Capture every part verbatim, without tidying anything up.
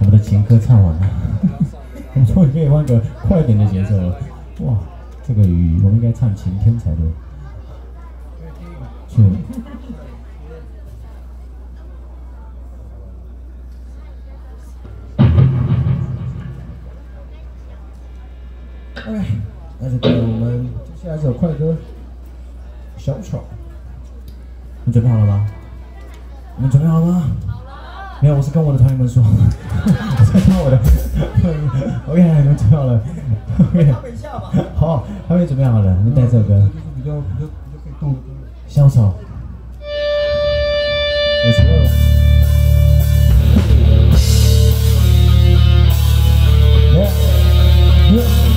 我们的情歌唱完了，我们终于可以换个快一点的节奏了。哇，这个雨我们应该唱晴天才对。是。OK， 那就到我们接下来这首快歌《小丑》。你们准备好了吗？你们准备好了吗？好了。没有，我是跟我的团员们说，我在看我的。OK， 你们准备好了 ？OK。好，他们准备好了，你们带这首歌。就是比较比较比较可以动的歌。小丑。Let's go。Yeah。Yeah。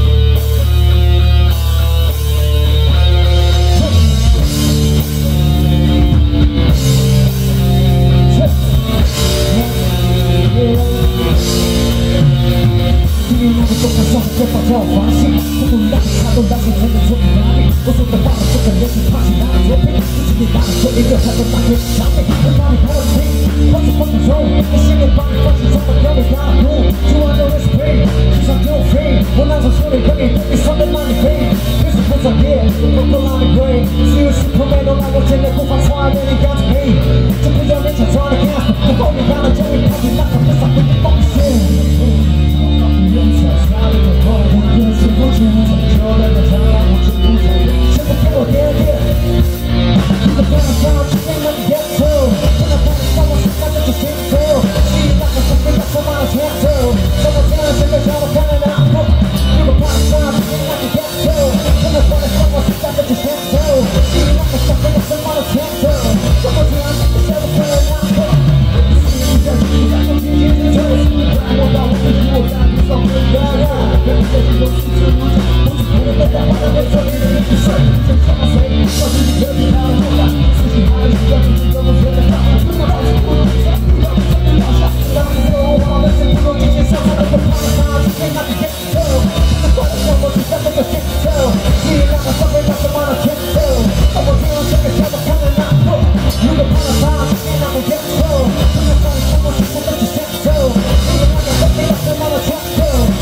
别放叫我发现，不懂让他都当成真的作品哪里？我说的话不可能是怕谁拿来作弊，自己拿来做一个，他都打天场面，我哪里不问题？我是风中中，一些年把你放心上的标的大路，今晚都 respect， 世上就飞，我拿着手里可以对你上的哪里飞？越是不专业，我都哪里贵？只有是朋友都让我见面不发传的你 got me， 就不要勉强抓的 gas， 我后面拿了教育，靠你那个不傻不的奉献。人才杀了我后，我的是风险，成就了个他，我就不在意。现在给我点点，你的不能放，今天让你 get to， 不能放你放我身上就 sit to， 记忆那个是非常充满了前途，怎么这样现在叫我看了哪步？如果怕你放，今天让你 get to， 不能放你放我身上就 sit to， 记忆那个是非常充满了前途，怎么这样现在叫我看了哪步？你在你在中间接着，我把我的我在。上面的人，跟着你都是这路子，不是别人的打扮，那边这里的人是谁？谁像谁？到底你的你哪里来？自己还是要自己怎么觉得大？不能老是不能想，要不就别老想。当你说我把那些不能进行上场的都怕了他，今天那个 get to， 不能管我让我去上这个 get to， 记忆那个上面那什么的 get to， 让我这样这个跳的看的那步，如果怕了他，今天那个 get to， 不能管我让我去上这个 get to， 记忆那个上面那什么的 get to。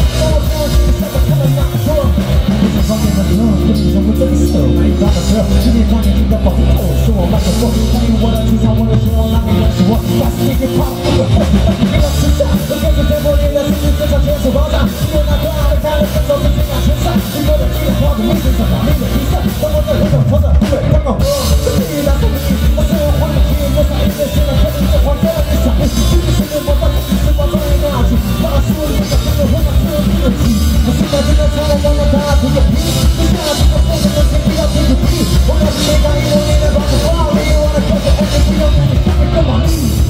方面的歌，跟你说我这个手，买一张的车，今年大年纪的保护后，说我慢着做，欢迎我的出场，我的时候哪里认识我？但是你别怕，我有后，但你别要吃下，我跟着这波年的，甚至这场坚守保障，因为那个爱看的分手是这样全上，你我的计划的历史上哪里有比赛？当我在回头拖着，对，刚好我，这是一辆送你，我是我黄的气，我上一个新的和你的黄色的闪，今天是我把历史把专业的垃圾，把所有的这个混乱所有的气，我现在正在从我往那大土里。接下来这个风的天气要天气地，我告诉每个一六年的老子话里，我的口水而且不用让你下面更马力，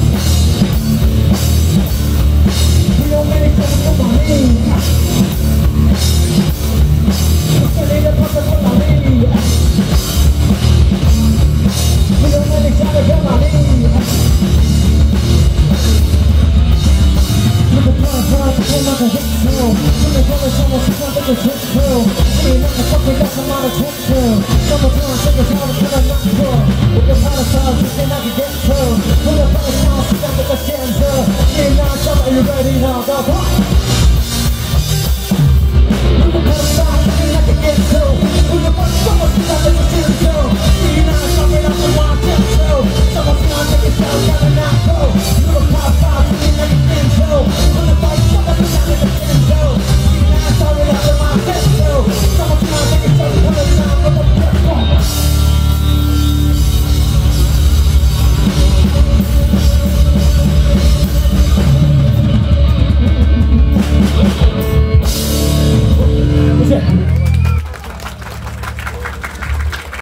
不用让你下面更马力，我这里的口水更马力，不用让你下面更马力。如果怕怕，就看那个黑球，不能光的像我身上这个拳头。你那个放回到他妈的前头，那么这样这个家伙出来拿破，我就怕了他，直接那个 get to， 我要怕了他，是这样的个选择，你那上来 you ready now， go go。如果怕了他，直接那个 get to， 我要怕了他，是这样的个选择，你那上面那个挖 get to， 那么这样这个小家的拿破，如果怕了他，直接那个 get to， 我要怕了他，是这样的个选择，你那上面那个挖 get to。